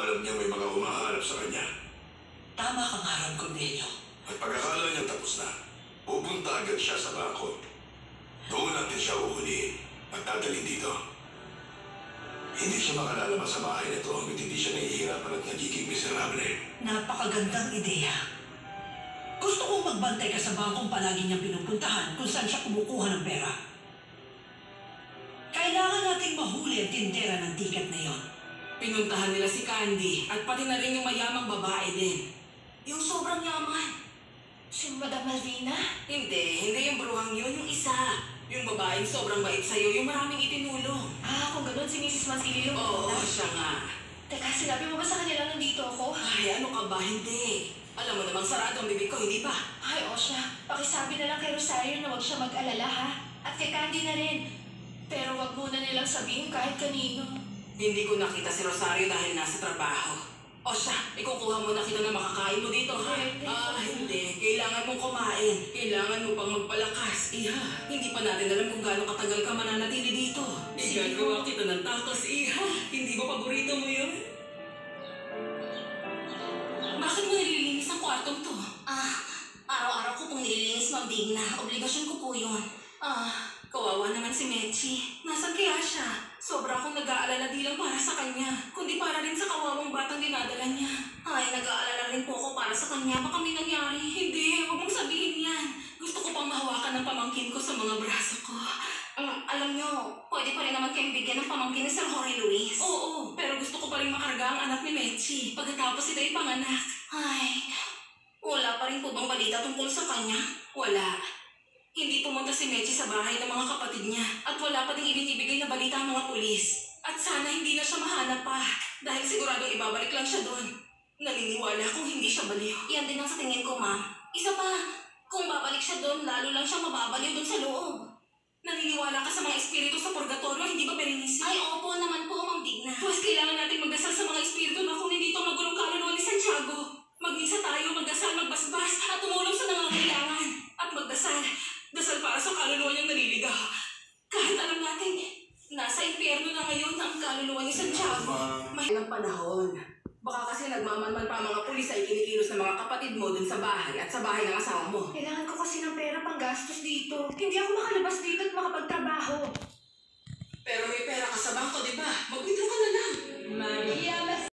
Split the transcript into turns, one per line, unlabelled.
alam niya may mga humahanap sa kanya.
Tama ka nga ron, Cornelio.
At pagkakala niyang tapos na, pupunta agad siya sa bangko. Doon natin siya uhulihin at dadalhin dito. Hindi siya makalalabas sa bahay na ito hanggang hindi siya nahihirapan at nagiging miserable.
Napakagandang ideya. Gusto kong magbantay ka sa bangkong palagi niyang pinupuntahan kung saan siya kumukuha ng pera. Kailangan nating mahuli ang tindera ng tiket na yon.
Pinuntahan nila si Candy at pati na rin yung mayamang babae din. Yung sobrang yaman.
Si Madam Malvina?
Hindi yung bruhang yun, yung isa. Yung babaeng sobrang bait sa'yo, yung maraming itinulong.
Kung ganun si Mrs. Mansili yung
Oo, siya nga.
Teka, sinabi mo ba sa kanila nandito ako?
Ay, ano ka ba? Hindi. Alam mo namang sarado ang bibig ko, hindi ba?
Ay, Osha, pakisabi na lang kay Rosario na wag siya mag-alala, ha? At kay Candy na rin. Pero wag muna nilang sabihin kahit kanino.
Hindi ko nakita si Rosario dahil nasa trabaho. O siya, ikukuha mo na kita na makakain mo dito, ha? Hindi. Kailangan mong kumain. Kailangan mo pang magpalakas. Iha, hindi pa natin alam kung gaano katagal ka mananatili dito. Igagawa kita ng tacos, Iha. Hindi ba paborito mo yun? Bakit mo nililinis ang kwartong to?
Araw-araw ko pong nililinis, Ma'am Digna. Obligasyon ko po yun.
Kawawa naman si Mechi. Nasaan kaya siya? Sobra akong nag-aalala di lang para sa kanya, kundi para rin sa kawawang batang dinadala niya.
Ay, nag-aalala rin po ako para sa kanya. Baka may nangyari.
Hindi, huwag mong sabihin yan. Gusto ko pang mahawakan ng pamangkin ko sa mga braso ko.
Alam nyo, pwede pa rin naman kayong bigyan ng pamangkin ni Sir Jorge Luis.
Oo, pero gusto ko pa rin makarga ang anak ni Mechi pagkatapos ito ipanganak.
Ay, wala pa rin po bang balita tungkol sa kanya?
Wala. Hindi pumunta si Mechi sa bahay ng mga kapatid niya at wala pa ding ibinibigay na balita ang mga pulis. At sana hindi na siya mahanap pa dahil siguradong ibabalik lang siya doon. Naniniwala kung hindi siya baliw.
Yan din ang sa tingin ko, Ma'am. Isa pa, kung babalik siya doon, lalo lang siyang mababaliw doon sa loob.
Naniniwala ka sa mga espiritu sa purgatorio, hindi ba, Berenice?
Ay, opo naman po, Ma'am Digna.
Pues kailangan natin magdasal sa mga espiritu na kung hindi ito magulong kaluluwa ni Santiago. Magmisa tayo, magdasal, magbasbas, at tumulong sa nangangailangan. At magdasal. Dasal para sa kaluluwa niyang naliligaw. Kahit alam natin, nasa impyerno na ngayon ang kaluluwa ni Santiago. May ilang panahon. Baka kasi nagmamanman pa ang mga pulis ay kinikilos ng mga kapatid mo dun sa bahay at sa bahay ng asawa mo.
Kailangan ko kasi ng pera pang gastos dito. Hindi ako makalabas dito at makapagtrabaho.
Pero may pera ka sa bangko, di ba? Mag-withdraw ka na lang.
Maria,